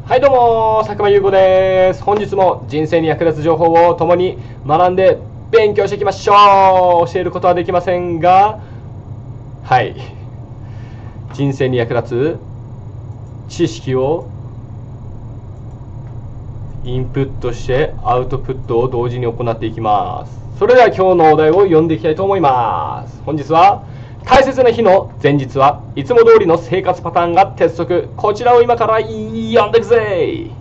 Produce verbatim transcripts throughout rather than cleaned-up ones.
はいどうも、佐久間優子です。本日も人生に役立つ情報を共に学んで勉強していきましょう。教えることはできませんが、はい。人生に役立つ知識をインプットしてアウトプットを同時に行っていきます。それでは今日のお題を読んでいきたいと思います。本日は大切な日の前日はいつも通りの生活パターンが鉄則。こちらを今から読んでいくぜ。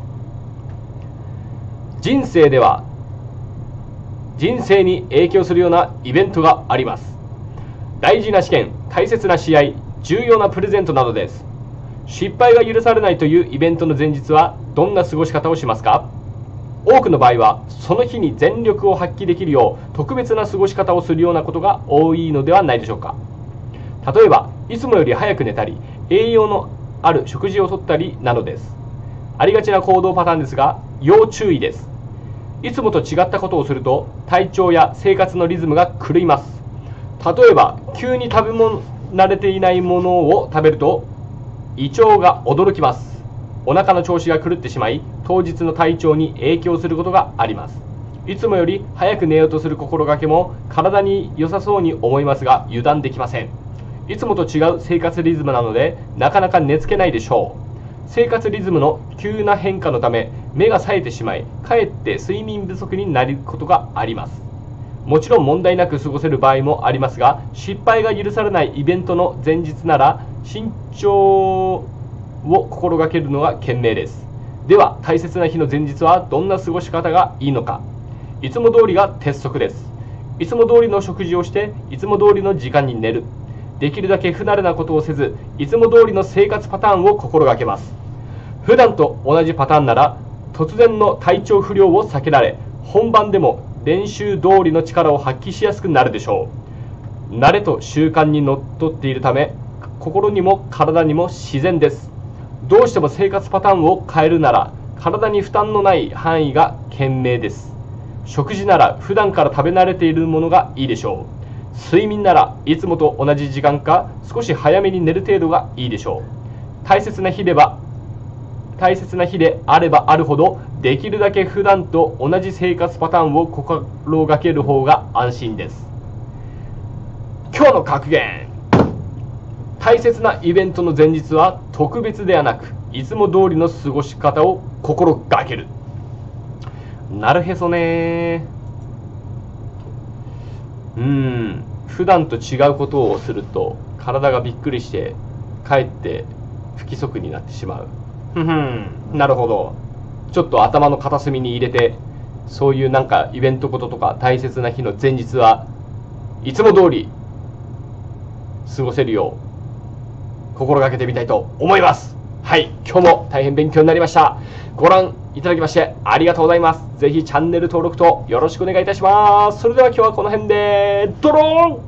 人生では人生に影響するようなイベントがあります。大事な試験、大切な試合、重要なプレゼントなどです。失敗が許されないというイベントの前日はどんな過ごし方をしますか？多くの場合はその日に全力を発揮できるよう特別な過ごし方をするようなことが多いのではないでしょうか。例えばいつもより早く寝たり栄養のある食事をとったりなどです。ありがちな行動パターンですが要注意です。いつもと違ったことをすると体調や生活のリズムが狂います。例えば急に食べ物慣れていないものを食べると胃腸が驚きます。お腹の調子が狂ってしまい当日の体調に影響することがあります。いつもより早く寝ようとする心がけも体に良さそうに思いますが油断できません。いつもと違う生活リズムなのでなかなか寝つけないでしょう。生活リズムの急な変化のため目が冴えてしまいかえって睡眠不足になることがあります。もちろん問題なく過ごせる場合もありますが失敗が許されないイベントの前日なら慎重を心がけるのが賢明です。では大切な日の前日はどんな過ごし方がいいのか。いつも通りが鉄則です。いつも通りの食事をしていつも通りの時間に寝る。できるだけ不慣れなことをせずいつも通りの生活パターンを心がけます。普段と同じパターンなら突然の体調不良を避けられ本番でも練習通りの力を発揮しやすくなるでしょう。慣れと習慣にのっとっているため心にも体にも自然です。どうしても生活パターンを変えるなら体に負担のない範囲が賢明です。食事なら普段から食べ慣れているものがいいでしょう。睡眠ならいつもと同じ時間か少し早めに寝る程度がいいでしょう。大切な日では大切な日であればあるほどできるだけ普段と同じ生活パターンを心がける方が安心です。今日の格言。大切なイベントの前日は特別ではなくいつも通りの過ごし方を心がける。なるへそね。うーん普段と違うことをすると体がびっくりしてかえって不規則になってしまう。ふふんなるほど。ちょっと頭の片隅に入れてそういうなんかイベントこととか大切な日の前日はいつも通り過ごせるよう心がけてみたいと思います。はい、今日も大変勉強になりました。ご覧いただきましてありがとうございます。ぜひチャンネル登録とよろしくお願いいたします。それでは今日はこの辺でドローン。